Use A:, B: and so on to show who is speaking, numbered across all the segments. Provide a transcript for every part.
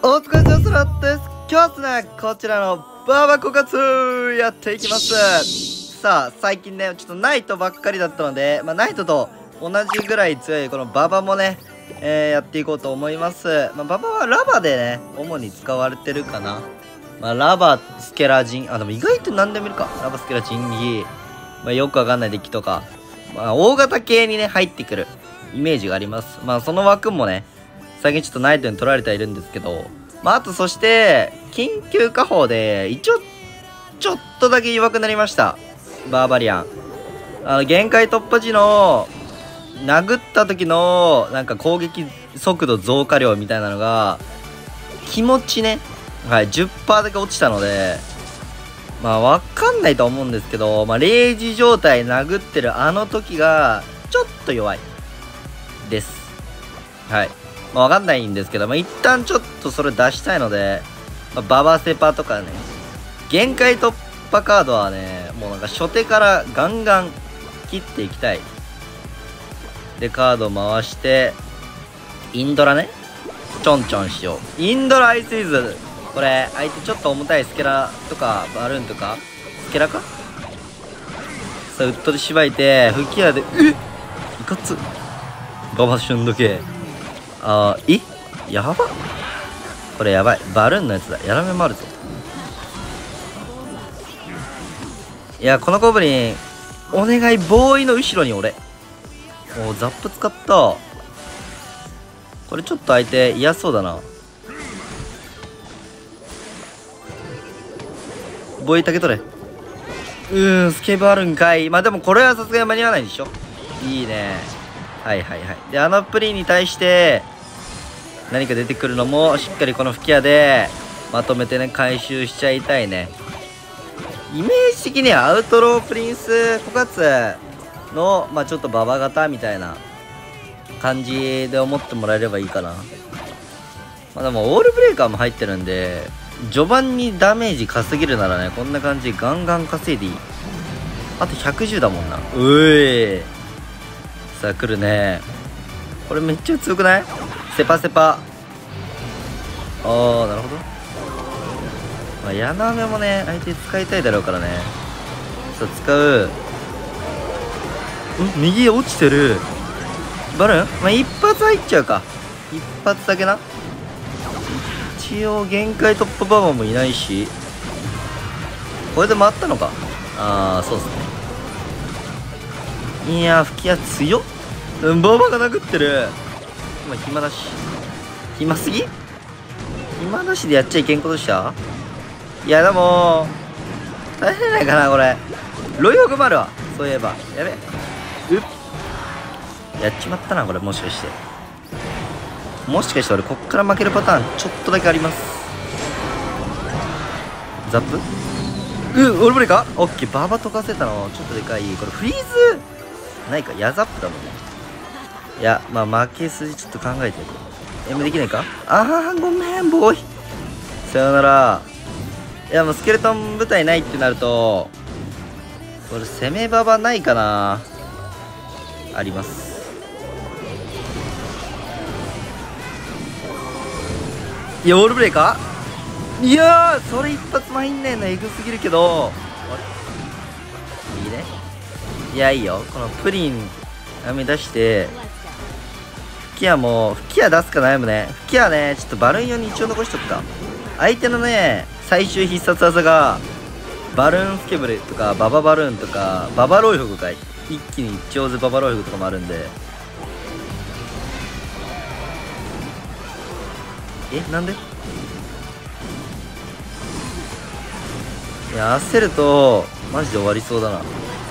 A: お疲れ様です。今日はですね、こちらのバーバ枯渇やっていきます。さあ、最近ね、ちょっとナイトばっかりだったので、ナイトと同じぐらい強いこのババもね、やっていこうと思います。ババはラバでね、主に使われてるかな。ラバ、スケラジン、でも意外と何でもいるか。ラバ、スケラジンギ、よくわかんないデッキとか、大型系にね、入ってくるイメージがあります。その枠もね、最近ちょっとナイトに取られてはいるんですけど、あとそして、緊急下放で、一応、ちょっとだけ弱くなりました。バーバリアン。限界突破時の、殴った時の、なんか攻撃速度増加量みたいなのが、気持ちね、10% だけ落ちたので、わかんないと思うんですけど、レイジ状態殴ってるあの時が、ちょっと弱い。です。はい。わかんないんですけど、一旦ちょっとそれ出したいので、ババセパとかね、限界突破カードはね、もうなんか初手からガンガン切っていきたい。で、カード回して、インドラね、ちょんちょんしよう。インドラアイスイズ。これ、相手ちょっと重たいスケラとか、バルーンとか、スケラかさあ、ウッドでしばいて、吹き矢で、いかつ。ババシュンどけ。やばこれやばい。バルーンのやつだ。やらめもあるぞ。いや、このゴブリン、お願い、ボーイの後ろに俺。ザップ使った。これちょっと相手嫌そうだな。ボーイ竹取れ。スケブあるんかい。でもこれはさすがに間に合わないでしょ。いいね。はい。で、プリンに対して、何か出てくるのも、しっかりこの吹き矢で、まとめてね、回収しちゃいたいね。イメージ的にはアウトロープリンス枯渇の、ちょっとババ型みたいな感じで思ってもらえればいいかな。でも、オールブレイカーも入ってるんで、序盤にダメージ稼げるならね、こんな感じガンガン稼いでいい。あと110だもんな。さあ来るね。これめっちゃ強くない？セパセパ。なるほど。矢の雨もね、相手使いたいだろうからね。さあ使う。右へ落ちてる。バルーン？一発入っちゃうか。一発だけな。一応限界突破ババもいないし、これで回ったのか。そうっすね。いやー、吹き矢強っ。ババが殴ってる。今暇だし。暇すぎ？暇だしでやっちゃいけんことした？いやでも大変ないかなこれ。ロイホグもあるわ、そういえば。やべやっちまったなこれ。もしかして俺こっから負けるパターンちょっとだけあります。ザップオールブレイカーオッケー。ババ溶かせたのちょっとでかい。これフリーズないか。矢ザップだもんね。いや負け筋ちょっと考えてる。できないか。ごめんボーイ、さよなら。いやもうスケルトン部隊ないってなると、これ攻めババないかな。あります。いやオールブレイカー、いやそれ一発も入んねえのエグすぎるけど、いいね。いやいいよ。このプリン雨出して、吹き矢出すか悩むね。吹き矢ね、ちょっとバルーン用に一応残しとくか。相手のね、最終必殺技が、バルーンスケブルとか、バババルーンとか、ババロイフグかい。一気に一丁ずババロイフグとかもあるんで。なんで？いや、焦ると、マジで終わりそうだな。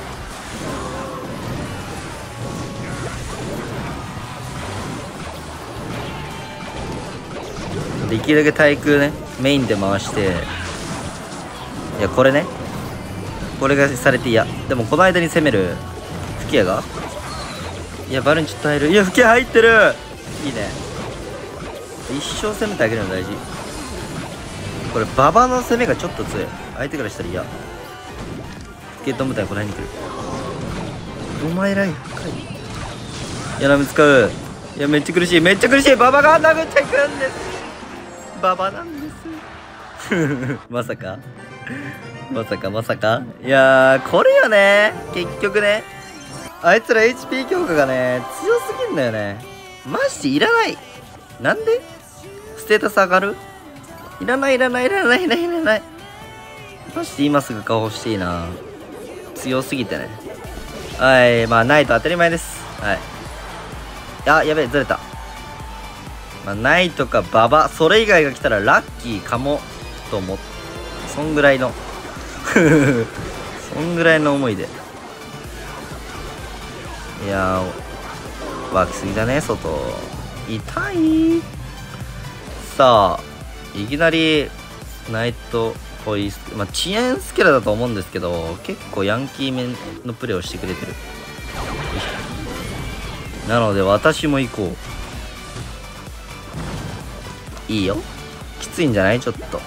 A: できるだけ対空ね、メインで回して。いや、これね。これがされて嫌。でも、この間に攻める吹き矢が。いや、バルーンちょっと入る。いや、吹き矢入ってる。いいね。一生攻めてあげるの大事。これ、ババの攻めがちょっと強い。相手からしたら嫌。スケート部隊この辺に来る。お前らいかい。やらめ使う。いや、めっちゃ苦しい。ババが殴っていくんです。 ババなんですまさかまさかまさか。いやー、これよね。結局ね、あいつら HP 強化がね強すぎんだよね。マジでいらない。なんでステータス上がる。いらないいらないいらないいらないいらない。マジで今すぐ顔欲しいな。強すぎてね。はい、まあナイト当たり前です。はい。あ、やべえ、ずれた。まあナイトかババ、それ以外が来たらラッキーかもと思って、そんぐらいのそんぐらいの思いで。いやー、湧きすぎだね外。痛い。さあいきなりナイトこういう、まあ、遅延スケラだと思うんですけど、結構ヤンキーめのプレーをしてくれてる。なので私も行こう。いいよ。きついんじゃない？ちょっと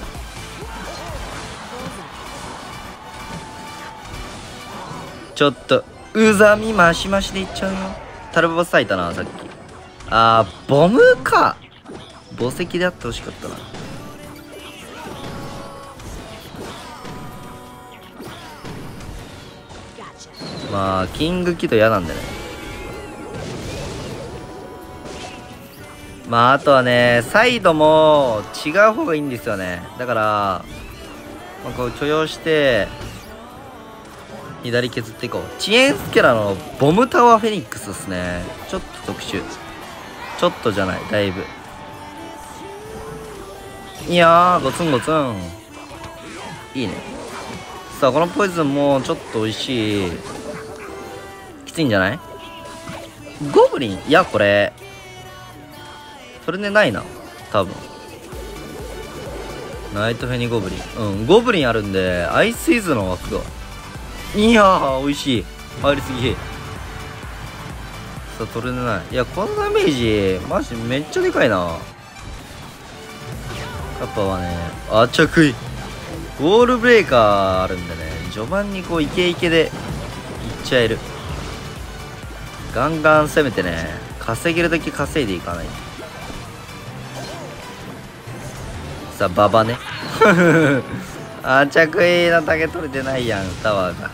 A: ちょっとうざみ増し増しでいっちゃうよ。タルババ咲いたなさっき。あー、ボムか。墓石であってほしかったな。まあキングキド嫌なんでね。まああとはね、サイドも違う方がいいんですよね。だから、まあ、こう許容して左削っていこう。遅延スケラのボムタワーフェニックスですね。ちょっと特殊。ちょっとじゃない、だいぶ。いやー、ゴツンゴツン。いいね。さあ、このポイズンもちょっと美味しい。きついんじゃない？ゴブリン？いや、これ。それでないな。多分。ナイトフェニゴブリン。うん、ゴブリンあるんで、アイスイズの枠が。いやー、美味しい。入りすぎ。さあ、取れない。いや、このダメージ、マジめっちゃでかいな。カッパはね、あちゃくい。ウォールブレーカーあるんでね、序盤にこうイケイケでいっちゃえる。ガンガン攻めてね、稼げるだけ稼いでいかない。さあ、ババね。あちゃくいのタゲ取れてないやん、タワーが。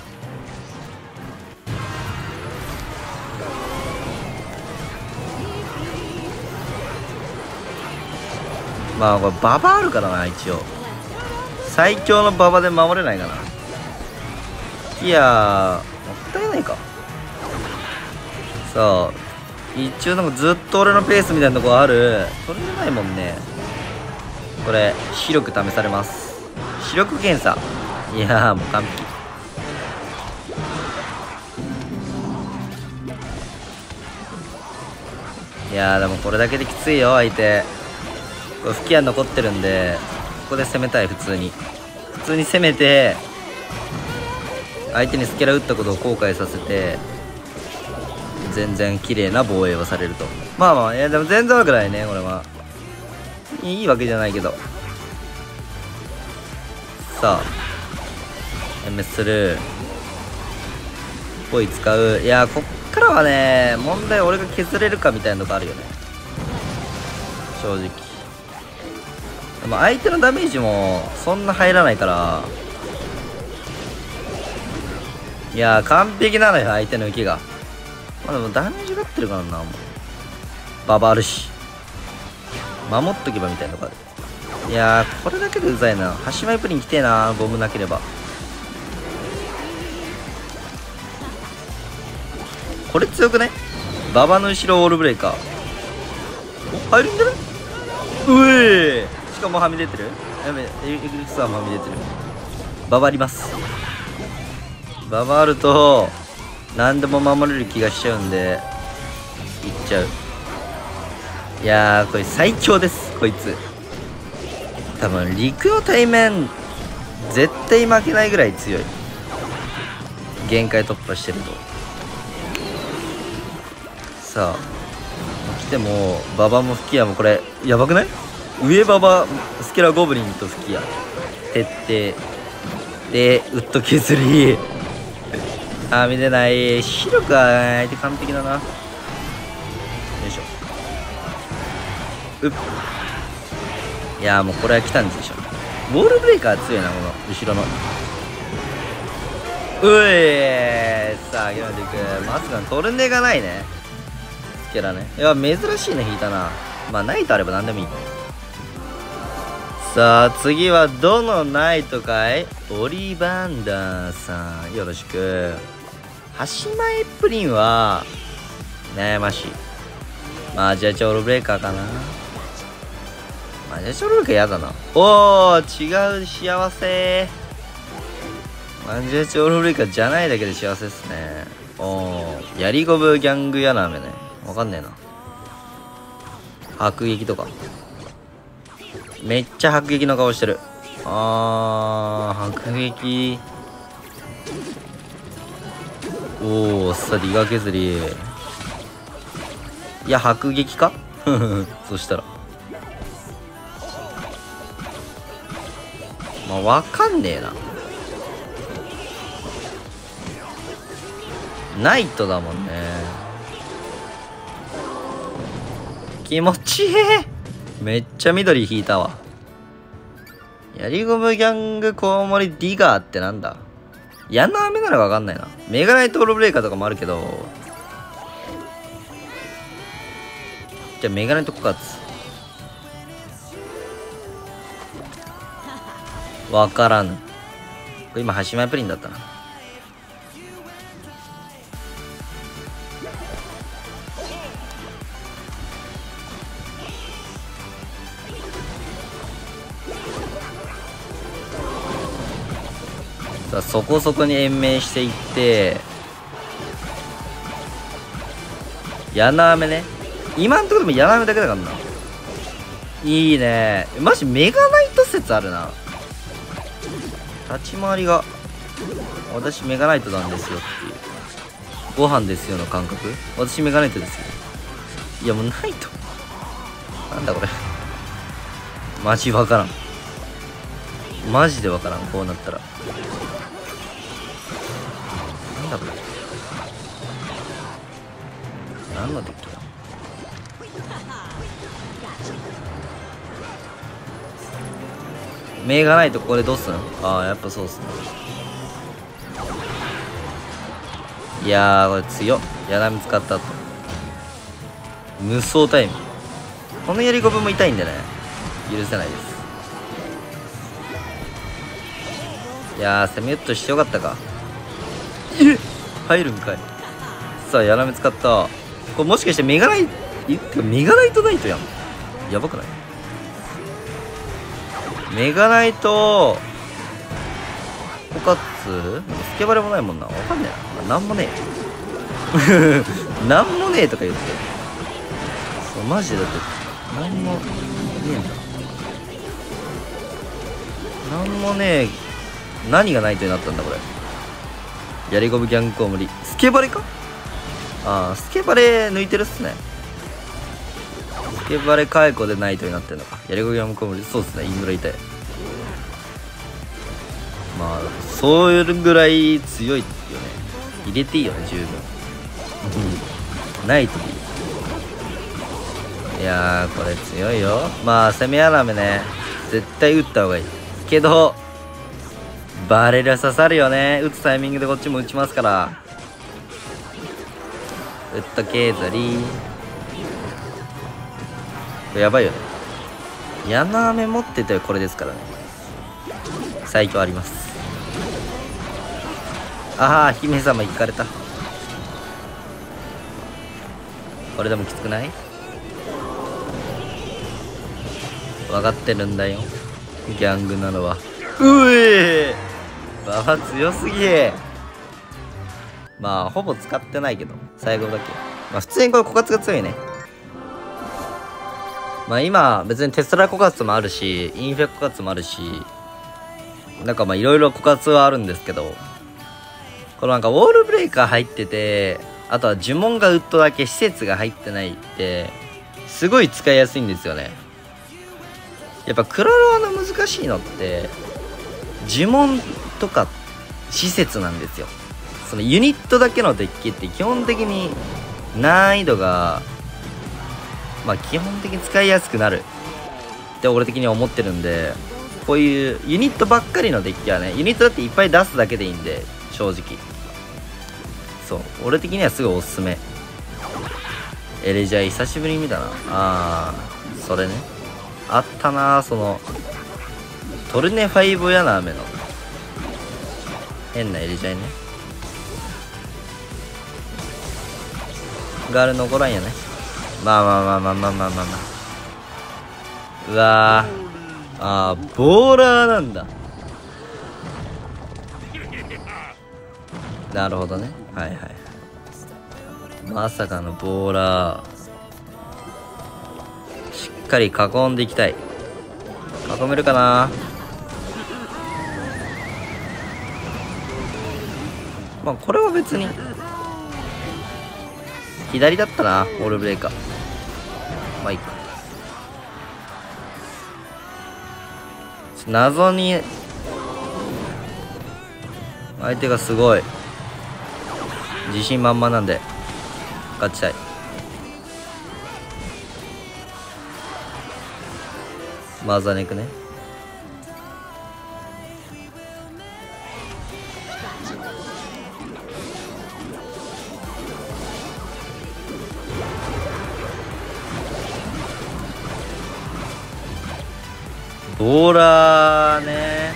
A: まあこれババあるからな。一応最強のババで守れないかな。いやー、もったいないか。さあ一応なんかずっと俺のペースみたいなとこある。それじゃないもんね。これ視力試されます。視力検査。いやー、もう完璧。いやー、でもこれだけできついよ相手。これ吹き矢残ってるんで、ここで攻めたい。普通に攻めて相手にスケラ打ったことを後悔させて、全然綺麗な防衛をされると。まあまあ、いやでも全然悪くないね。これはいいわけじゃないけど。さあ MS するポイ使う。いやこっからはね、問題俺が削れるかみたいなとこあるよね、正直。でも相手のダメージもそんな入らないから。いや完璧なのよ相手の受けが。まあでもダメージがってるからな。もうババあるし守っとけばみたいなとこある。いやこれだけでうざいな。端前プリン来てえな。ボムなければ。これ強くね。ババの後ろオールブレーカー。お、入るんじゃないうえー、しかもはみ出てる。やべえ、エグリクスははみ出てる。ババあります。ババあると何でも守れる気がしちゃうんでいっちゃう。いやこれ最強です。こいつ多分陸の対面絶対負けないぐらい強い。限界突破してると。さあ来てもババも吹き矢もこれやばくない？上ババスケラゴブリンと吹き矢徹底でウッド削りあー見てない。視力は相手完璧だな。よいしょ。うっいやーもうこれは来たんでしょ。ウォールブレイカー強いな、この後ろの。さあ、諦めていく。まさかトルネがないね。スケラね。いや、珍しいね、引いたな。まあ、ナイトあれば何でもいい。さあ、次はどのナイトかい？オリバンダーさん、よろしく。端前プリンは、悩ましい。まあ、じゃあ、オールブレイカーかな。まあ、じゃあ、オールブレイカーやだな。おー、違う幸せ。マンジャチオールブレイカーじゃないだけで幸せですね。やりゴブギャングやなめね。わかんねえな。迫撃とか。めっちゃ迫撃の顔してる。迫撃。さあ、リガ削り。いや、迫撃かそしたら。まあ、わかんねえな。ナイトだもんね。気持ちいい。めっちゃ緑引いたわ。やりゴムギャングコウモリディガーってなんだ？矢の雨ならわかんないな。メガナイトオールブレイカーとかもあるけど。じゃあメガナイト枯渇。わからぬ。これ今端前プリンだったな。さあ、そこそこに延命していって矢の雨ね。今んところでも矢の雨だけだからな。いいね。マジメガナイト説あるな。立ち回りが私メガナイトなんですよっていう。ご飯ですよの感覚。私メガナイトですよ。いやもうナイトなんだこれ。マジわからん。マジでわからん。こうなったらなんだこれ。何のデッキだ。目がないとここでどうすん？やっぱそうっすね。いやーこれ強っ。やなみ使った後無双タイム。このやりゴブも痛いんでね、許せないです。いやー攻めよっとしてよかったか。入るんかい。さあやらめ使った。これもしかしてメガナイトナイトやん。やばくない？メガナイト枯渇スケバレもないもんな。わかんねえな。なんもねえなんもねえとか言ってそうマジで。だってなんもねえんだ。なんもねえ。何がナイトになったんだこれ。やりゴブギャングコウモリスケバレか。スケバレ抜いてるっすね。スケバレ解雇でナイトになってんのか。やりゴブギャングコウモリそうっすね。インドラ痛い。まあそういうぐらい強いよね。入れていいよね十分ナイトでいい。いやーこれ強いよ。まあ攻めアラメね絶対打った方がいいけどバレル刺さるよね。打つタイミングでこっちも打ちますから。打っとけーザリー。やばいよね。矢の雨持っててこれですからね。最強あります。姫様行かれた。これでもきつくない？分かってるんだよギャングなのは。ババ強すぎ。まあほぼ使ってないけど最後だけ。まあ普通にこれ枯渇が強いね。まあ今別にテスラ枯渇もあるしインフェ枯渇もあるしなんかまあいろいろ枯渇はあるんですけど、このなんかウォールブレイカー入っててあとは呪文がウッドだけ施設が入ってないってすごい使いやすいんですよね。やっぱクロロワの難しいのって呪文とか施設なんですよ。そのユニットだけのデッキって基本的に難易度がまあ基本的に使いやすくなるって俺的には思ってるんで、こういうユニットばっかりのデッキはね、ユニットだっていっぱい出すだけでいいんで、正直そう俺的にはすごいおすすめ。エレジャイ久しぶりに見たな。それね、あったな、そのトルネ5やな雨の変なエレジャイねガール残らんよね。まあうわー、ボーラーなんだ。なるほどね。はいはい。まさかのボーラー。しっかり囲んでいきたい。囲めるかな。まあこれは別に左だったな、オールブレーカー。まあいいか。謎に相手がすごい自信満々なんで勝ちたい。マザネクね。ボーラーね。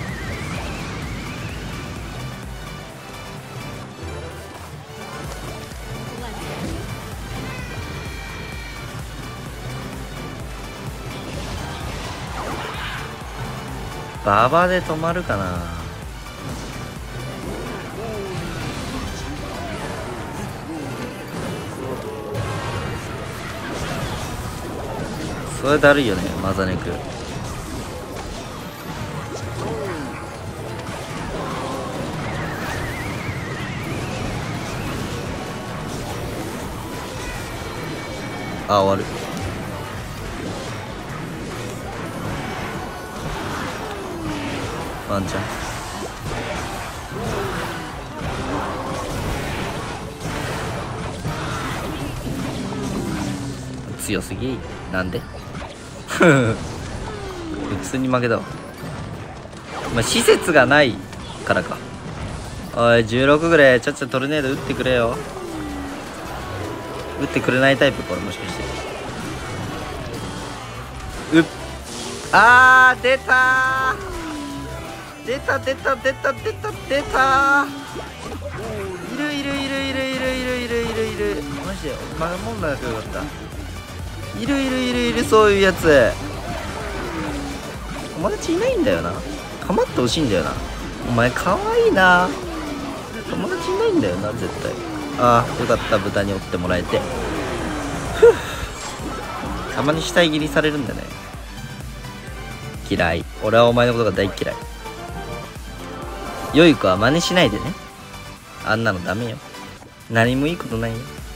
A: ババで止まるかな。それだるいよね、マザネク。終わる。ワンチャン強すぎ。なんで普通に負けたわ。まあ、施設がないからか。おい16ぐらいちゃっちゃトルネード打ってくれよ。打ってくれないタイプこれもしかして。出たー、出たいるマジで守んなくよかった。いるそういうやつ。友達いないんだよな。構ってほしいんだよな。お前かわいいな。友達いないんだよな絶対。よかった、豚に追ってもらえて。たまに死体切りされるんだね。嫌い。俺はお前のことが大嫌い。良い子は真似しないでね。あんなのダメよ。何もいいことないよ。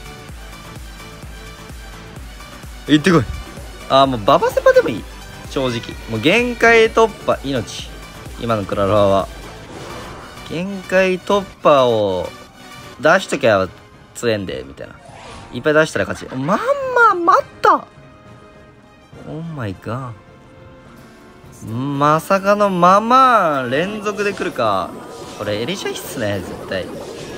A: 行ってこい。もうババセパでもいい。正直もう限界突破命。今のクラロワは限界突破を出しときゃ強えんでみたいな。いっぱい出したら勝ち。待ったオーマイガー。まさかの連続で来るか。これエレシャイっすね絶対。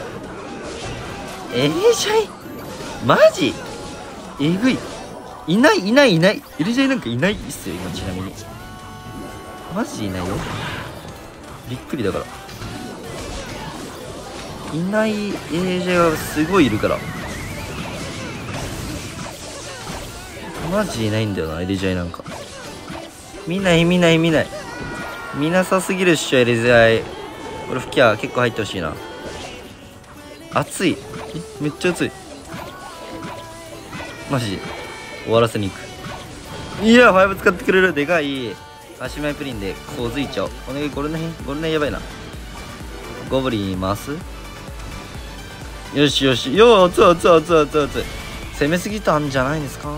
A: エレシャイマジえぐい。いないエレシャイなんかいないっすよ今。ちなみにマジいないよ。びっくりだから。いないエレシャイがすごいいるから。マジいないんだよなエレジャイなんか。見ない見なさすぎるっしょエレジャイ。俺吹き矢結構入ってほしいな。熱い。めっちゃ熱い。マジ終わらせに行く。いや5使ってくれる。でかい足前プリンでこうづいちゃおう。お願い。ゴルネやばいな。ゴブリン回す。よし熱い。攻めすぎたんじゃないですか。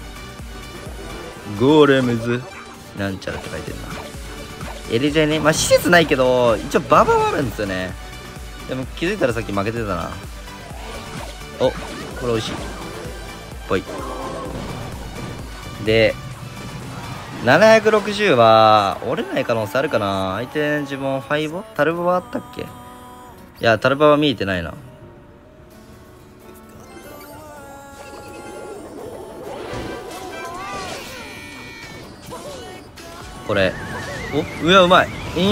A: ゴーレムズなんちゃらって書いてるな。エレジャイね。施設ないけど一応ババはあるんですよね。でも気づいたらさっき負けてたな。これ美味しいぽい。で 760は折れない可能性あるかな。相手自分ファイボタルバはあったっけ。いやタルバは見えてないな。これおうわうまい。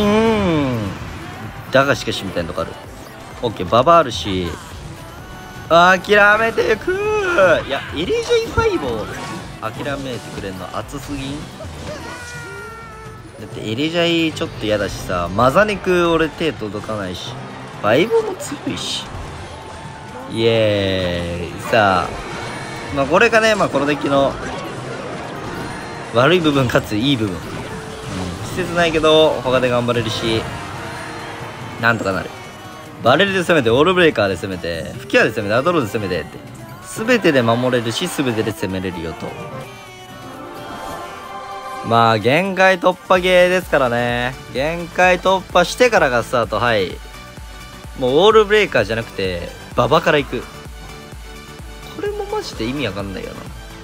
A: だがしかしみたいなとこある。オッケーババあるし諦めてくー。いやエレジェイファイボを諦めてくれんの熱すぎん。だってエレジャイちょっと嫌だしさ、マザネク俺手届かないし、バイボも強いし、イエーイ。さあまあこれがね、まあこのデッキの悪い部分かついい部分、施設ないけど他で頑張れるしなんとかなる。バレルで攻めて、オールブレーカーで攻めて、吹き矢で攻めて、アドローで攻めてって、全てで守れるし全てで攻めれるよと。まあ限界突破ゲーですからね。限界突破してからがスタート。はい、もうオールブレーカーじゃなくてババから行く。これもマジで意味わかんないよな。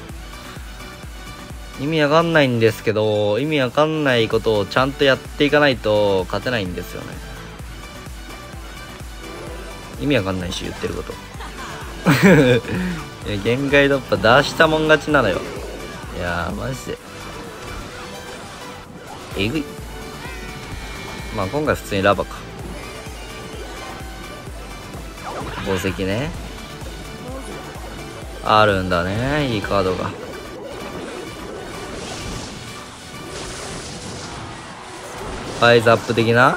A: 意味わかんないんですけど、意味わかんないことをちゃんとやっていかないと勝てないんですよね。意味わかんないし言ってることいや限界突破出したもん勝ちなのよ。いやーマジでえぐい。まあ今回普通にラバか。宝石ねあるんだね、いいカードが。ファイズアップ的な。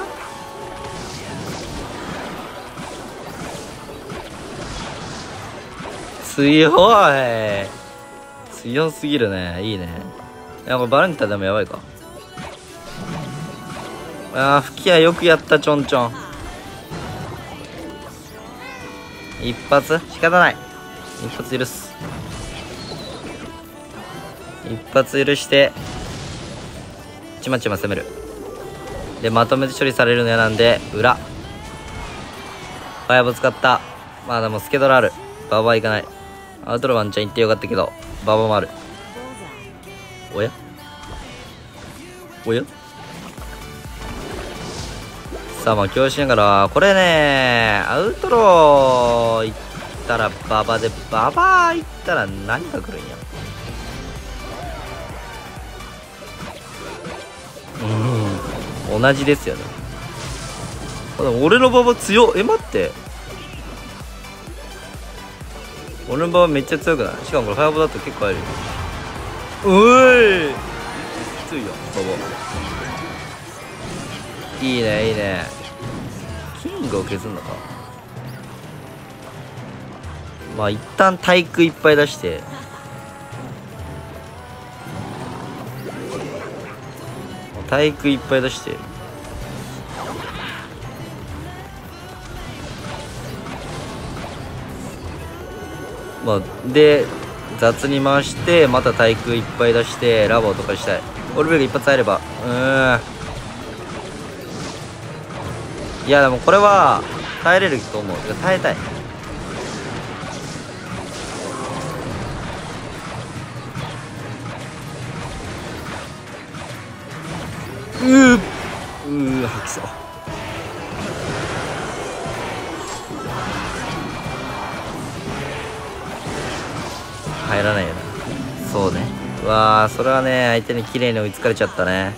A: 強い、強すぎるね。いいね。いやこれバレンタインでもやばいか。あー吹き矢よくやったちょんちょん。一発仕方ない、一発許す。一発許してちまちま攻める。でまとめて処理されるの嫌なんで裏ファイアボ使った。まあでもスケドラある。ババアいかない。アウトロワンちゃん行ってよかったけどババもある。おやおや。さあまあ強しながらこれね、アウトロー行ったらババで、ババ行ったら何が来るんや。同じですよね。俺のババ強っ。待って、俺のババめっちゃ強くない？しかもこれファイアボだと結構入る。きついよババ。いいねいいね。キングを削るのか。まあ一旦対空いっぱい出して対空いっぱい出してまあで雑に回してまた対空いっぱい出してラボとかしたい。オルベル一発入ればいやでもこれは耐えれると思う。耐えたい。吐きそう。入らないよな。そうね。うわーそれはね相手に綺麗に追いつかれちゃったね。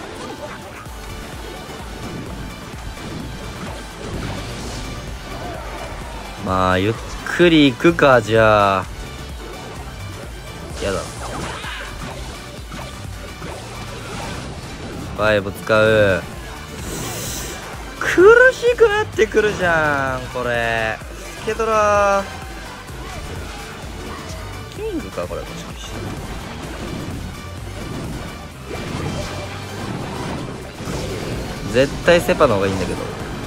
A: まあゆっくり行くか。じゃあやだバイブ使う。苦しくなってくるじゃんこれ。スケドラキングかこれ。もしかして絶対セパの方がいいんだけど。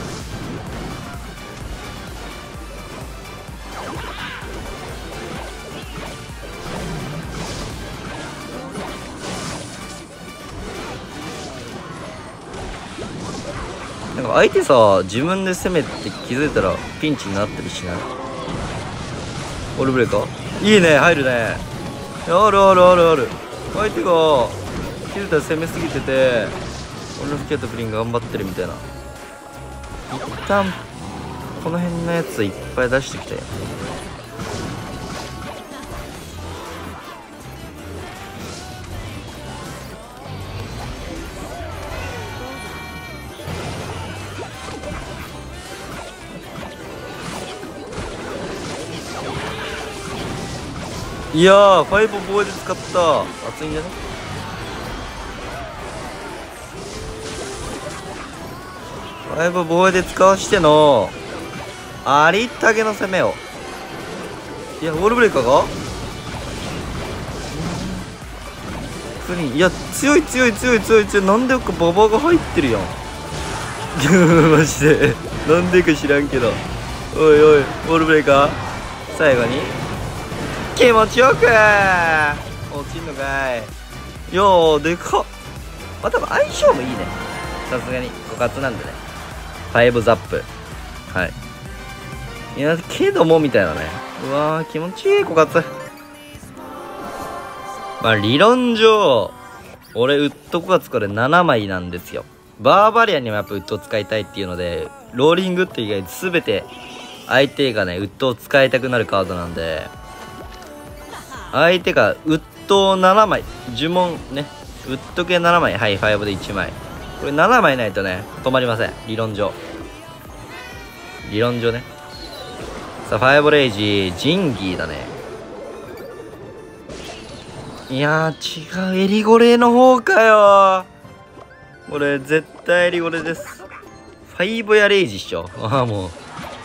A: なんか相手さ自分で攻めて気づいたらピンチになったりしない？オールブレーカーいいね入るね。あるあるあるある。相手がティルタ攻めすぎてて俺の吹き矢とプリン頑張ってるみたいな。一旦この辺のやついっぱい出してきて。いやー、ファイブ防衛で使った。熱いんじゃね。ファイブ防衛で使わしてのありったけの攻めを。いや、ウォールブレイカーがプリン、いや、強い。なんでかババが入ってるやん。マジでなんでか知らんけど。おいおい、ウォールブレイカー最後に気持ちよく落ちんのかい。いやー、でかっ。まあ多分相性もいいね、さすがに枯渇なんでね。5ザップ、はい。いやけどもみたいなね。うわー、気持ちいい枯渇。まあ理論上俺ウッド枯渇これ7枚なんですよ。バーバリアンにもやっぱウッドを使いたいっていうので、ローリングって以外全て相手がねウッドを使いたくなるカードなんで、相手がウッドを7枚呪文ね、ウッド系7枚、はい、5で1枚、これ7枚ないとね止まりません、理論上ね。さあ5レイジジンギーだね。いやー違う、エリゴレの方かよ。これ絶対エリゴレです。5やレイジっしょ。ああもう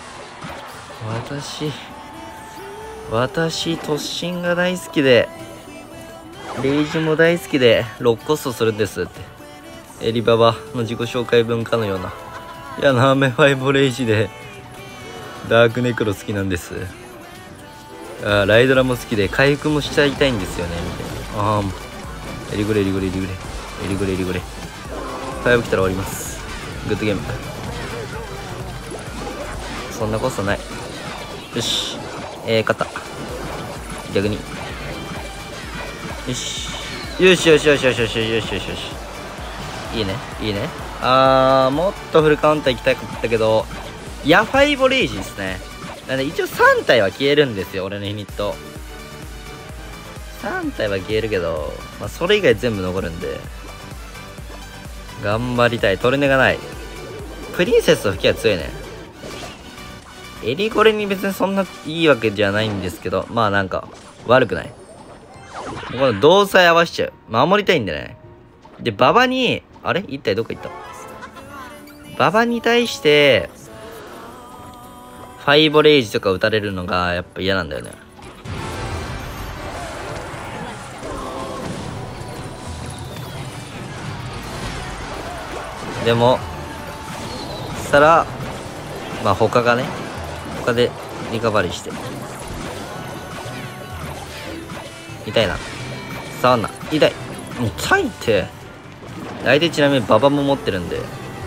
A: 私突進が大好きでレイジも大好きで6コストするんですって、エリババの自己紹介文かのような。いやなめ5レイジでダークネクロ好きなんです。ライドラも好きで回復もしちゃいたいんですよねみたいな。ああもうエリゴレ5来たら終わります。グッドゲーム。そんなことない。よし勝った。逆によしいいねもっとフルカウンター行きたかったけど、ヤファイボレイジですね。なんで一応3体は消えるんですよ、俺のユニット3体は消えるけど、まあ、それ以外全部残るんで頑張りたい。トルネがない。プリンセスと吹きは強いね。エリゴレに別にそんないいわけじゃないんですけど、まあなんか悪くない。この動作合わしちゃう。守りたいんだね。でババにあれ一体どこ行った。ババに対してファイボレイジとか打たれるのがやっぱ嫌なんだよね。でもしたらまあ他でリカバリーして痛いな、触んな、痛い、痛いって。相手ちなみにババも持ってるんで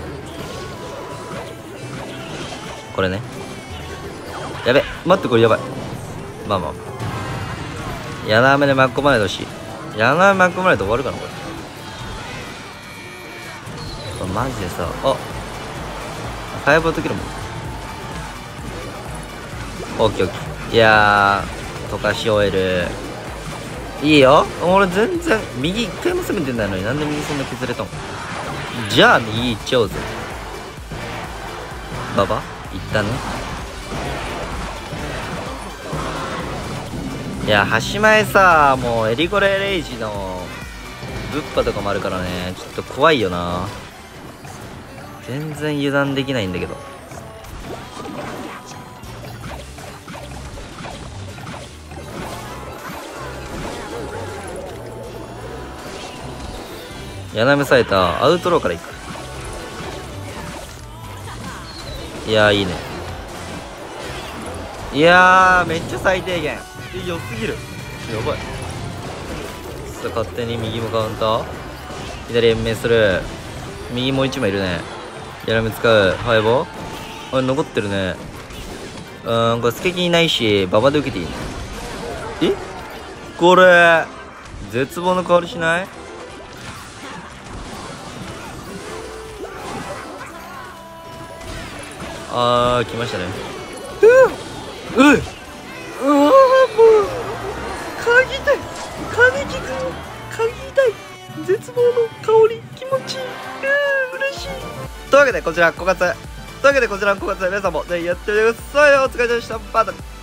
A: これね、やべ待って、これやばい。まあ柳雨で巻き込まないとし、柳雨巻き込まないと終わるかなこれ。マジでさ、5の時のもオッケー。いやー溶かし終える。いいよ、俺全然右一回も攻めてないのになんで右そんな削れたの。じゃあ右行っちゃおうぜ。ババ一旦ね。いや端前さ、もうエリゴレレイジのブッパとかもあるからね、ちょっと怖いよな。全然油断できないんだけど。柳目されたアウトローからいく。いやーいいね。いやーめっちゃ最低限良すぎる。やばい。さあ勝手に右もカウンター、左延命する。右もう1枚いるね。柳目使う。ファイボーあれ残ってるね。これスケキいないしババで受けていいね。これ絶望の香りしない。 来ましたね。うわ、もう嗅ぎたい、金木くん嗅ぎたい、絶望の香り気持ちいい、嬉しい。というわけでこちら枯渇、皆さんもぜひやってみてください。お疲れ様でした。バイバイ。